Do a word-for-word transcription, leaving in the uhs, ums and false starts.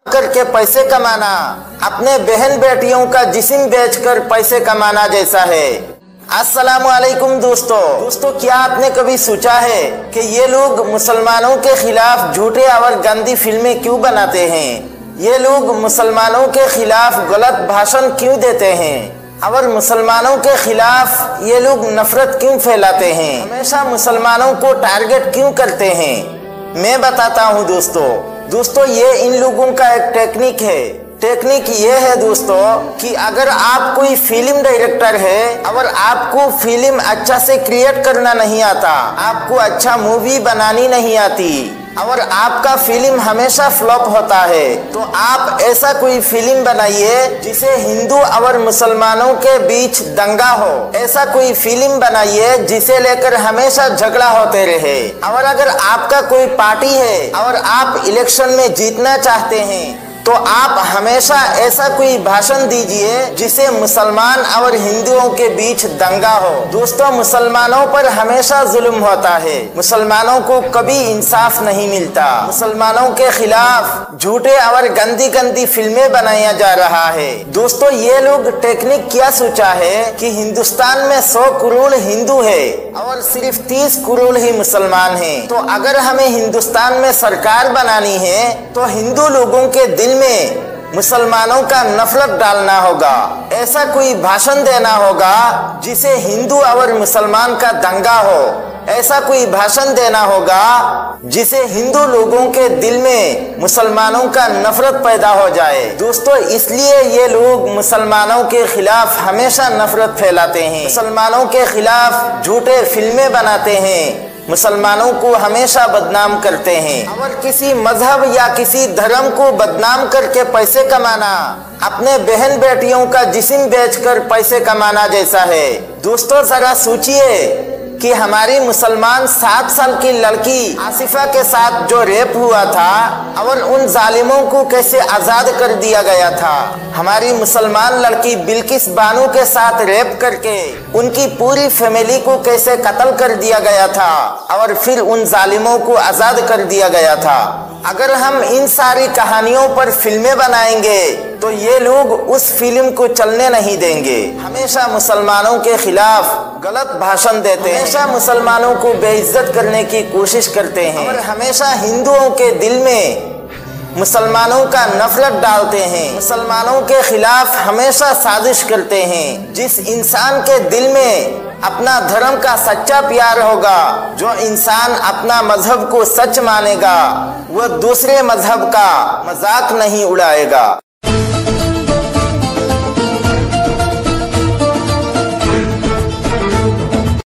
करके पैसे कमाना अपने बहन बेटियों का जिस्म बेचकर पैसे कमाना जैसा है। अस्सलामुअलैकुम दोस्तों दोस्तों क्या आपने कभी सोचा है कि ये लोग मुसलमानों के खिलाफ झूठे और गंदी फिल्में क्यों बनाते हैं? ये लोग मुसलमानों के खिलाफ गलत भाषण क्यों देते हैं और मुसलमानों के खिलाफ ये लोग नफरत क्यों फैलाते हैं? हमेशा मुसलमानों को टारगेट क्यों करते हैं? मैं बताता हूँ दोस्तों दोस्तों ये इन लोगों का एक टेक्निक है। टेक्निक ये है दोस्तों कि अगर आप कोई फिल्म डायरेक्टर है और आपको फिल्म अच्छा से क्रिएट करना नहीं आता, आपको अच्छा मूवी बनानी नहीं आती और आपका फिल्म हमेशा फ्लॉप होता है, तो आप ऐसा कोई फिल्म बनाइए जिसे हिंदू और मुसलमानों के बीच दंगा हो। ऐसा कोई फिल्म बनाइए जिसे लेकर हमेशा झगड़ा होते रहे। और अगर आपका कोई पार्टी है और आप इलेक्शन में जीतना चाहते हैं तो आप हमेशा ऐसा कोई भाषण दीजिए जिसे मुसलमान और हिंदुओं के बीच दंगा हो। दोस्तों मुसलमानों पर हमेशा जुल्म होता है, मुसलमानों को कभी इंसाफ नहीं मिलता। मुसलमानों के खिलाफ झूठे और गंदी गंदी फिल्में बनाया जा रहा है। दोस्तों ये लोग टेक्निक क्या सोचा है कि हिंदुस्तान में सौ करोड़ हिंदू है और सिर्फ तीस करोड़ ही मुसलमान हैं। तो अगर हमें हिंदुस्तान में सरकार बनानी है तो हिंदू लोगों के दिल में मुसलमानों का नफरत डालना होगा। ऐसा कोई भाषण देना होगा जिसे हिंदू और मुसलमान का दंगा हो। ऐसा कोई भाषण देना होगा जिसे हिंदू लोगों के दिल में मुसलमानों का नफरत पैदा हो जाए। दोस्तों इसलिए ये लोग मुसलमानों के खिलाफ हमेशा नफरत फैलाते हैं, मुसलमानों के खिलाफ झूठे फिल्में बनाते हैं, मुसलमानों को हमेशा बदनाम करते हैं। और किसी मजहब या किसी धर्म को बदनाम करके पैसे कमाना अपने बहन बेटियों का जिस्म बेचकर पैसे कमाना जैसा है। दोस्तों जरा सोचिए कि हमारी मुसलमान सात साल की लड़की आसिफा के साथ जो रेप हुआ था और उन जालिमों को कैसे आजाद कर दिया गया था। हमारी मुसलमान लड़की बिल्किस बानो के साथ रेप करके उनकी पूरी फैमिली को कैसे कत्ल कर दिया गया था और फिर उन जालिमों को आजाद कर दिया गया था। अगर हम इन सारी कहानियों पर फिल्में बनाएंगे तो ये लोग उस फिल्म को चलने नहीं देंगे। हमेशा मुसलमानों के खिलाफ गलत भाषण देते हैं, हमेशा मुसलमानों को बेइज्जत करने की कोशिश करते हैं और हमेशा हिंदुओं के दिल में मुसलमानों का नफरत डालते हैं, मुसलमानों के खिलाफ हमेशा साजिश करते हैं। जिस इंसान के दिल में अपना धर्म का सच्चा प्यार होगा, जो इंसान अपना मजहब को सच मानेगा, वह दूसरे मजहब का मजाक नहीं उड़ाएगा।